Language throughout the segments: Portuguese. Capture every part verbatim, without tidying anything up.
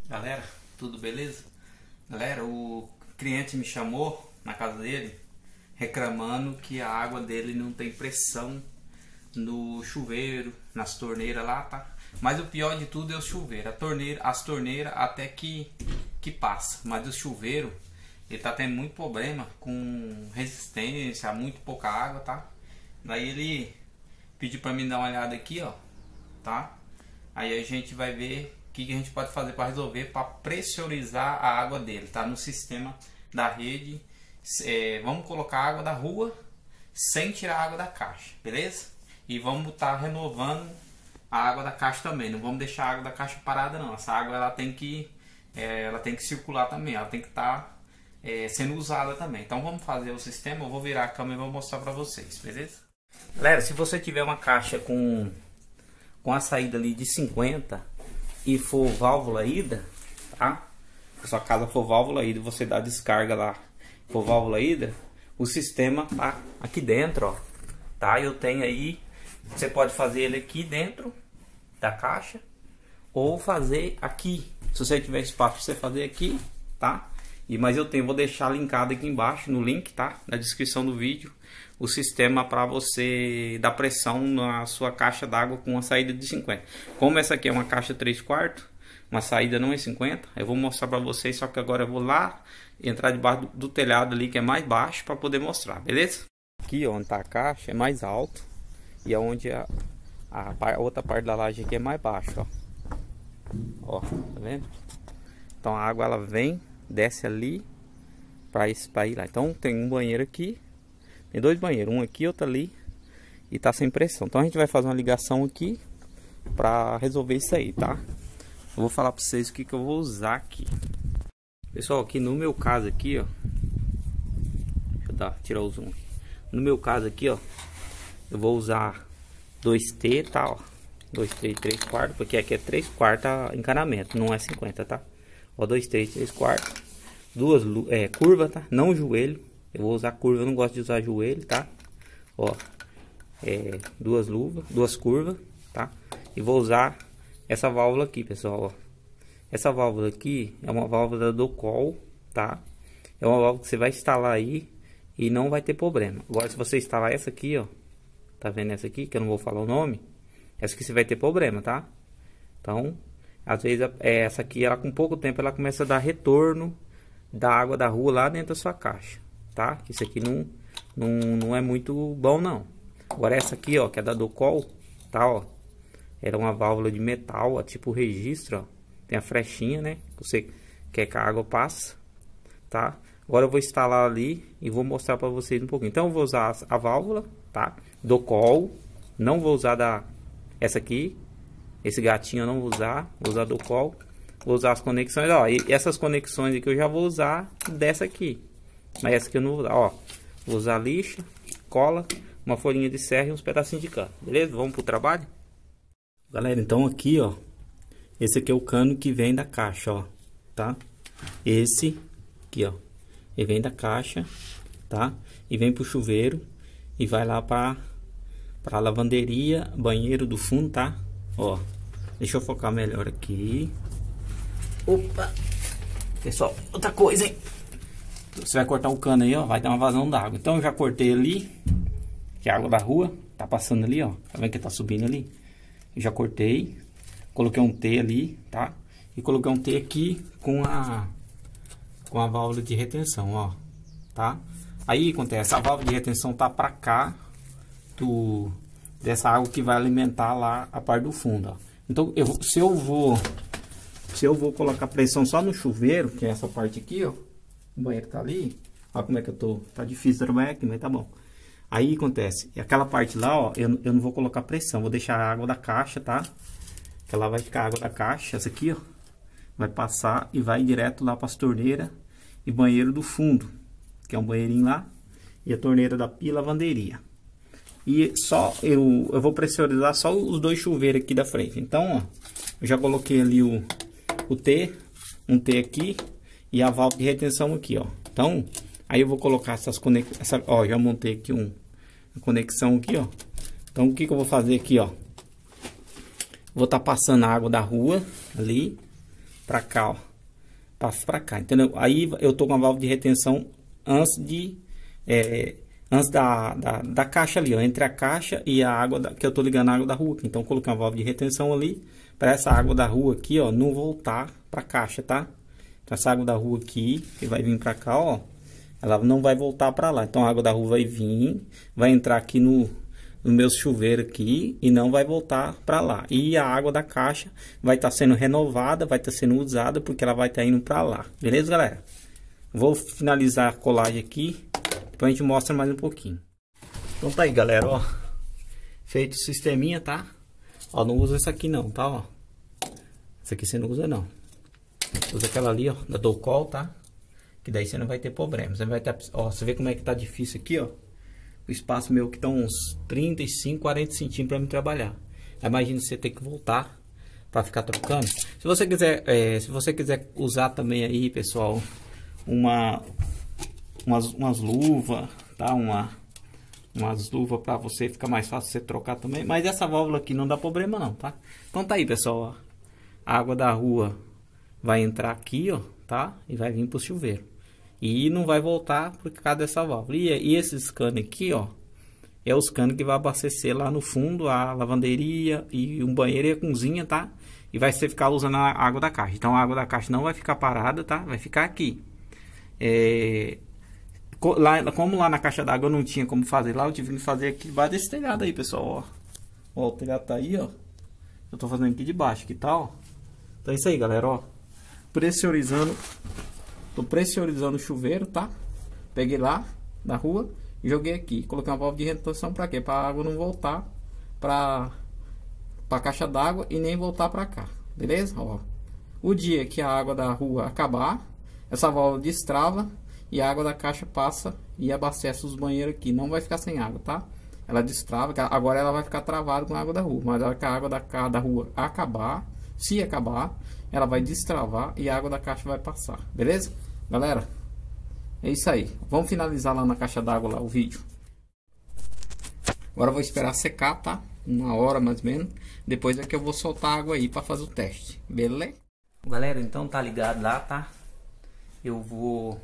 Galera, tudo beleza? Galera, o cliente me chamou na casa dele reclamando que a água dele não tem pressão no chuveiro, nas torneiras lá, tá? Mas o pior de tudo é o chuveiro. A torneira, as torneiras até que, que passa, mas o chuveiro ele tá tendo muito problema com resistência, muito pouca água, tá? Daí ele pediu para mim dar uma olhada aqui, ó, tá? Aí a gente vai ver o que, que a gente pode fazer para resolver, para pressurizar a água dele, tá? No sistema da rede, é, vamos colocar a água da rua sem tirar a água da caixa, beleza? E vamos estar renovando a água da caixa também, não vamos deixar a água da caixa parada não. Essa água ela tem que, é, ela tem que circular também, ela tem que estar é, sendo usada também. Então vamos fazer o sistema, eu vou virar a câmera e vou mostrar para vocês, beleza? Galera, se você tiver uma caixa com com a saída ali de cinquenta e for válvula ida, tá? Se a sua casa for válvula ida, você dá descarga lá, for válvula ida, o sistema tá aqui dentro, ó, tá? Eu tenho aí, você pode fazer ele aqui dentro da caixa ou fazer aqui, se você tiver espaço você fazer aqui, tá? E mas eu tenho, vou deixar linkado aqui embaixo no link, tá? Na descrição do vídeo, o sistema para você dar pressão na sua caixa d'água com uma saída de cinquenta. Como essa aqui é uma caixa três quartos, uma saída não é cinquenta, eu vou mostrar para vocês, só que agora eu vou lá entrar debaixo do, do telhado ali que é mais baixo para poder mostrar, beleza? Aqui onde tá a caixa é mais alto e é onde a, a, a outra parte da laje aqui é mais baixo, ó. Ó, tá vendo? Então a água ela vem, desce ali para ir lá. Então tem um banheiro aqui, tem dois banheiros, um aqui, outro ali, e tá sem pressão. Então a gente vai fazer uma ligação aqui para resolver isso aí, tá? Eu vou falar para vocês o que que eu vou usar aqui. Pessoal, aqui no meu caso aqui, ó, deixa eu dar, tirar o zoom. No meu caso aqui, ó, eu vou usar dois T, tá, ó, dois T e três quartos, porque aqui é três quartos encanamento, não é cinquenta, tá? Ó, dois T e três quartos, duas é, curva, tá? Não joelho. Eu vou usar curva, eu não gosto de usar joelho, tá? Ó, é, duas luvas, duas curvas, tá? E vou usar essa válvula aqui, pessoal, ó. Essa válvula aqui é uma válvula do Docol, tá? É uma válvula que você vai instalar aí e não vai ter problema. Agora, se você instalar essa aqui, ó, tá vendo essa aqui, que eu não vou falar o nome, essa aqui você vai ter problema, tá? Então, às vezes, é, essa aqui, ela com pouco tempo, ela começa a dar retorno da água da rua lá dentro da sua caixa, tá? Isso aqui não, não, não é muito bom, não. Agora essa aqui, ó, que é da Docol, tá, ó. Era uma válvula de metal, ó, tipo registro, ó. Tem a flechinha, né? Que você quer que a água passe, tá? Agora eu vou instalar ali e vou mostrar para vocês um pouquinho. Então eu vou usar a válvula, tá? Docol, não vou usar da essa aqui. Esse gatinho eu não vou usar, vou usar Docol. Vou usar as conexões, ó, e essas conexões aqui eu já vou usar dessa aqui. Mas essa aqui eu não vou usar, ó. Vou usar lixa, cola, uma folhinha de serra e uns pedacinhos de cano, beleza? Vamos pro trabalho? Galera, então aqui, ó, esse aqui é o cano que vem da caixa, ó, tá? Esse aqui, ó, ele vem da caixa, tá? E vem pro chuveiro e vai lá pra, pra lavanderia, banheiro do fundo, tá? Ó, deixa eu focar melhor aqui. Opa! Pessoal, outra coisa, hein? Você vai cortar o cano aí, ó, vai dar uma vazão d'água. Então eu já cortei ali, que é a água da rua, tá passando ali, ó. Tá vendo que tá subindo ali? Eu já cortei, coloquei um T ali, tá? E coloquei um T aqui com a com a válvula de retenção, ó, tá? Aí acontece, a válvula de retenção tá pra cá do dessa água que vai alimentar lá a parte do fundo, ó. Então eu se eu vou se eu vou colocar pressão só no chuveiro, que é essa parte aqui, ó, o banheiro tá ali, olha como é que eu tô, tá difícil trabalhar aqui, mas tá bom. Aí acontece, e aquela parte lá, ó, eu, eu não vou colocar pressão, vou deixar a água da caixa, tá? Que ela vai ficar a água da caixa, essa aqui, ó, vai passar e vai direto lá para as torneiras e banheiro do fundo, que é um banheirinho lá, e a torneira da pia e lavanderia. E só, eu, eu vou pressurizar só os dois chuveiros aqui da frente. Então, ó, eu já coloquei ali o, o T, um T aqui, e a válvula de retenção aqui, ó. Então, aí eu vou colocar essas conexões, ó, já montei aqui um, uma conexão aqui, ó. Então, o que que eu vou fazer aqui, ó? Vou estar tá passando a água da rua ali, pra cá, ó. Passa pra cá, entendeu? Aí eu tô com a válvula de retenção antes de... É, antes da, da, da caixa ali, ó. Entre a caixa e a água da, que eu tô ligando a água da rua. Então, eu coloquei uma válvula de retenção ali para essa água da rua aqui, ó, não voltar pra caixa, tá? Então, essa água da rua aqui, que vai vir pra cá, ó, ela não vai voltar pra lá. Então, a água da rua vai vir, vai entrar aqui no, no meu chuveiro aqui e não vai voltar pra lá. E a água da caixa vai estar tá sendo renovada, vai estar tá sendo usada, porque ela vai estar tá indo pra lá. Beleza, galera? Vou finalizar a colagem aqui, depois a gente mostra mais um pouquinho. Então tá aí, galera, ó. Feito o sisteminha, tá? Ó, não usa essa aqui não, tá, ó. Essa aqui você não usa não. Usa aquela ali, ó, da Docol, tá? Que daí você não vai ter problema. Você vai ter, ó, você vê como é que tá difícil aqui, ó. O espaço meu que tá uns trinta e cinco, quarenta centímetros para me trabalhar. Imagina você ter que voltar para ficar trocando. Se você quiser, é, se você quiser usar também aí, pessoal, uma umas, umas luvas, tá? Uma umas luvas para você ficar mais fácil você trocar também. Mas essa válvula aqui não dá problema não, tá? Então tá aí, pessoal, ó. A água da rua vai entrar aqui, ó, tá? E vai vir pro chuveiro. E não vai voltar por causa dessa válvula. E, e esses canos aqui, ó, é os canos que vai abastecer lá no fundo a lavanderia e um banheiro e a cozinha, tá? E vai ser ficar usando a água da caixa. Então a água da caixa não vai ficar parada, tá? Vai ficar aqui. É... Lá, como lá na caixa d'água eu não tinha como fazer lá, eu tive que fazer aqui debaixo desse telhado aí, pessoal, ó. Ó, o telhado tá aí, ó. Eu tô fazendo aqui de baixo, que tal? Então é isso aí, galera, ó. Pressurizando. Tô pressurizando o chuveiro, tá? Peguei lá da rua e joguei aqui. Coloquei uma válvula de retenção pra quê? Pra água não voltar pra, pra caixa d'água e nem voltar pra cá. Beleza? Ó. O dia que a água da rua acabar, essa válvula destrava e a água da caixa passa e abastece os banheiros aqui. Não vai ficar sem água, tá? Ela destrava, agora ela vai ficar travada com a água da rua. Mas a hora que a água da, da rua acabar, se acabar, ela vai destravar e a água da caixa vai passar. Beleza? Galera, é isso aí. Vamos finalizar lá na caixa d'água lá o vídeo. Agora eu vou esperar secar, tá? Uma hora mais ou menos. Depois é que eu vou soltar a água aí para fazer o teste. Beleza? Galera, então tá ligado lá, tá? Eu vou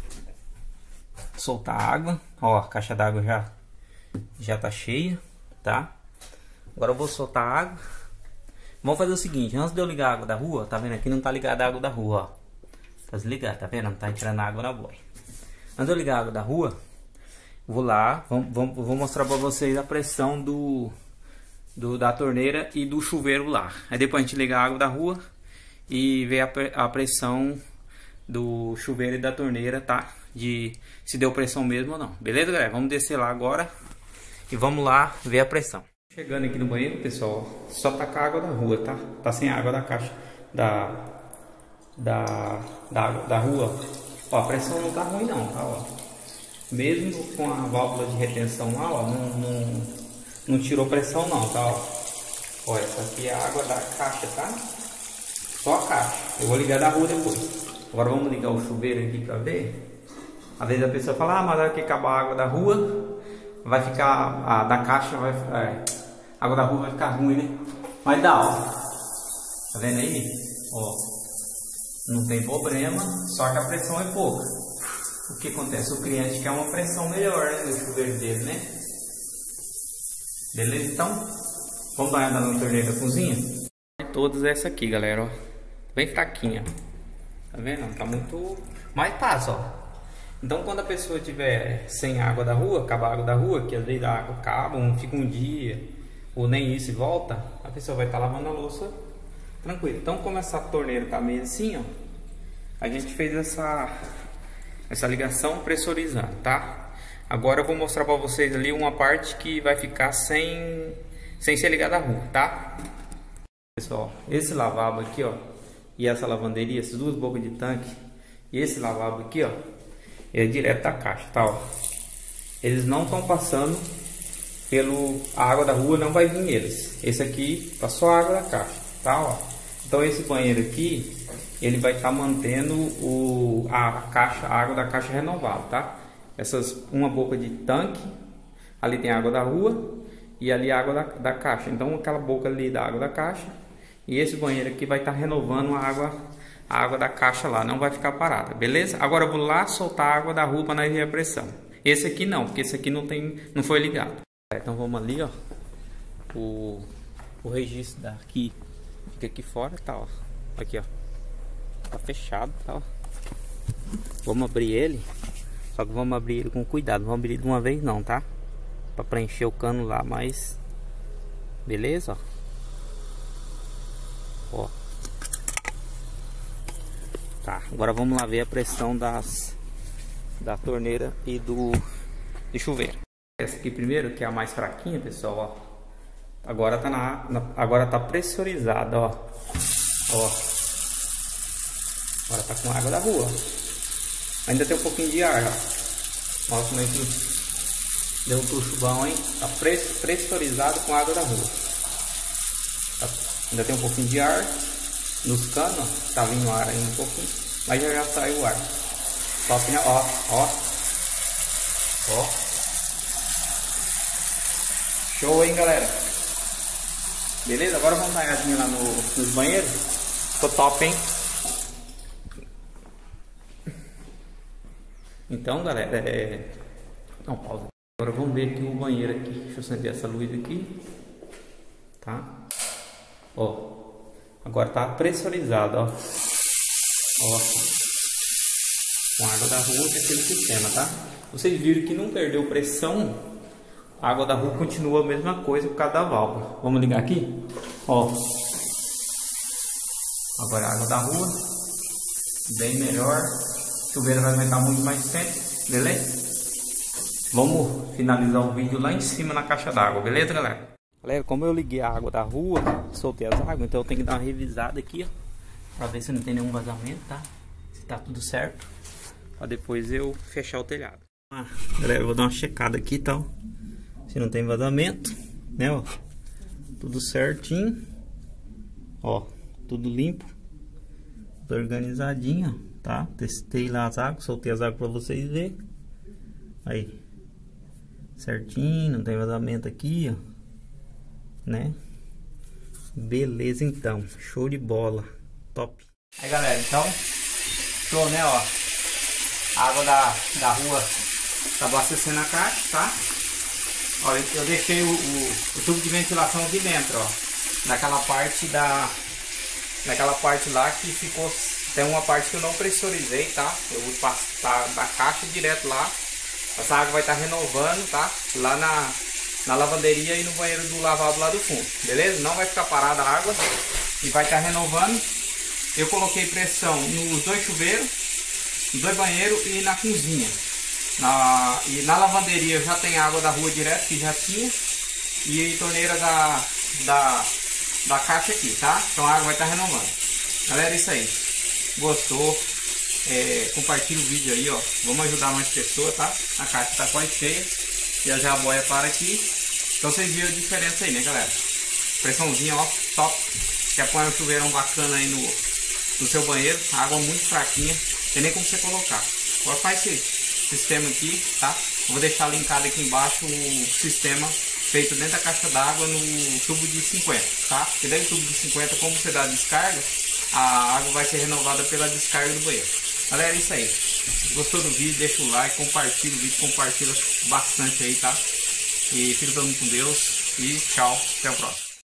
soltar a água. Ó, a caixa d'água já já tá cheia, tá? Agora eu vou soltar a água. Vamos fazer o seguinte, antes de eu ligar a água da rua, tá vendo? Aqui não tá ligada a água da rua, ó. Tá desligado, tá vendo? Não tá entrando água na boia. Antes de eu ligar a água da rua, vou lá, vou, vou, vou mostrar pra vocês a pressão do, do da torneira e do chuveiro lá. Aí depois a gente liga a água da rua e ver a, a pressão do chuveiro e da torneira, tá? De se deu pressão mesmo ou não. Beleza, galera? Vamos descer lá agora e vamos lá ver a pressão. Chegando aqui no banheiro, pessoal, só tá com a água da rua, tá? Tá sem a água da caixa, da, da, da, da rua. Ó, a pressão não tá ruim não, tá? Ó. Mesmo com a válvula de retenção lá, ó, não, não, não tirou pressão não, tá? Ó. Ó, essa aqui é a água da caixa, tá? Só a caixa. Eu vou ligar da rua depois. Agora vamos ligar o chuveiro aqui pra ver. Às vezes a pessoa fala, ah, mas na hora que acabar a água da rua, vai ficar, a da caixa vai ficar... É, a água da rua vai ficar ruim, né? Mas dá, ó. Tá vendo aí? Ó. Não tem problema, só que a pressão é pouca. O que acontece? O cliente quer uma pressão melhor, né? No chuveiro dele, né? Beleza? Então, vamos dar uma olhada na torneira da cozinha? Todas essa aqui, galera, ó. Bem fraquinha. Tá vendo? Tá muito... Mas passa, ó. Então, quando a pessoa tiver sem água da rua, acabar a água da rua, que às vezes a água acaba, um, fica um dia, ou nem isso e volta, a pessoa vai estar tá lavando a louça tranquilo. Então, como essa torneira tá meio assim, ó, a gente fez essa, essa ligação pressurizando, tá? Agora eu vou mostrar para vocês ali uma parte que vai ficar sem, sem ser ligada à rua, tá? Pessoal, esse lavabo aqui, ó, e essa lavanderia, essas duas bocas de tanque, e esse lavabo aqui, ó, é direto da caixa, tá? Ó. Eles não estão passando pelo... A água da rua não vai vir neles. Esse aqui passou a água da caixa, tá? Ó. Então esse banheiro aqui, ele vai estar tá mantendo o, a caixa, a água da caixa renovada, tá? Essas, uma boca de tanque, ali tem a água da rua e ali a água da, da caixa. Então aquela boca ali da água da caixa e esse banheiro aqui vai estar tá renovando a água a água da caixa lá não vai ficar parada, beleza? Agora eu vou lá soltar a água da rua para nós ver a pressão. Esse aqui não, porque esse aqui não tem, não foi ligado. Então vamos ali, ó. O, o registro daqui fica aqui fora, tá, ó. Aqui, ó. Tá fechado, tá, ó. Vamos abrir ele. Só que vamos abrir ele com cuidado. Não vamos abrir de uma vez não, tá? Pra preencher o cano lá, mas... Beleza, ó. Ó. Tá, agora vamos lá ver a pressão das... Da torneira e do... do chuveiro. Essa aqui primeiro, que é a mais fraquinha, pessoal, ó. Agora tá na... na agora tá pressurizada, ó. Ó. Agora tá com água da rua. Ainda tem um pouquinho de ar, ó. Olha como é que deu um puxo bom, hein? Tá pressurizado com água da rua. Tá. Ainda tem um pouquinho de ar nos canos, ó. Tá vindo ar ainda um pouquinho, mas já já saiu o ar. Top, né? Ó, ó. Ó. Show, hein, galera? Beleza? Agora vamos dar uma olhadinha lá no, nos banheiros. Ficou top, hein? Então, galera, é... Não, pausa. Agora vamos ver aqui o banheiro aqui. Deixa eu acender essa luz aqui. Tá? Ó. Agora tá pressurizado, ó. Ó. Com água da rua daquele sistema, tá? Vocês viram que não perdeu pressão. A água da rua continua a mesma coisa por causa da válvula. Vamos ligar aqui? Ó. Agora a água da rua. Bem melhor. O chuveiro vai aumentar muito mais tempo, beleza? Vamos finalizar o vídeo lá em cima na caixa d'água, beleza, galera? Galera, como eu liguei a água da rua, soltei as águas, então eu tenho que dar uma revisada aqui, ó, pra ver se não tem nenhum vazamento, tá? Se tá tudo certo, pra depois eu fechar o telhado. Ah, galera, eu vou dar uma checada aqui, tá? Se não tem vazamento, né, ó? Tudo certinho, ó, tudo limpo, tudo organizadinho, ó. Tá? Testei lá as águas, soltei as águas para vocês verem. Aí, certinho, não tem vazamento aqui, ó, né? Beleza, então, show de bola, top. Aí, galera, então, show, né, ó. A água da, da rua tá abastecendo a caixa, tá? Olha, eu deixei o, o, o tubo de ventilação aqui dentro, ó. Naquela parte da, naquela parte lá que ficou. Tem uma parte que eu não pressurizei, tá? Eu vou passar da caixa direto lá. Essa água vai estar renovando, tá? Lá na, na lavanderia e no banheiro do lavabo lá do fundo, beleza? Não vai ficar parada a água e vai estar renovando. Eu coloquei pressão nos dois chuveiros, nos dois banheiros e na cozinha. Na, e na lavanderia já tem água da rua direto, que já tinha. E torneira da, da, da caixa aqui, tá? Então a água vai estar renovando. Galera, é isso aí. Gostou, é, compartilha o vídeo aí, ó. Vamos ajudar mais pessoas, tá? A caixa tá quase cheia. Já já a boia para aqui. Então vocês viram a diferença aí, né, galera? Pressãozinha, ó, top. Quer pôr um chuveirão bacana aí no, no seu banheiro. Água muito fraquinha, tem nem como você colocar. Agora faz esse sistema aqui, tá? Eu vou deixar linkado aqui embaixo o sistema feito dentro da caixa d'água no tubo de cinquenta, tá? Porque dentro do tubo de cinquenta, como você dá a descarga, a água vai ser renovada pela descarga do banheiro. Galera, é isso aí. Gostou do vídeo? Deixa o like, compartilha o vídeo, compartilha bastante aí, tá? E fica todo mundo com Deus e tchau, até o próximo.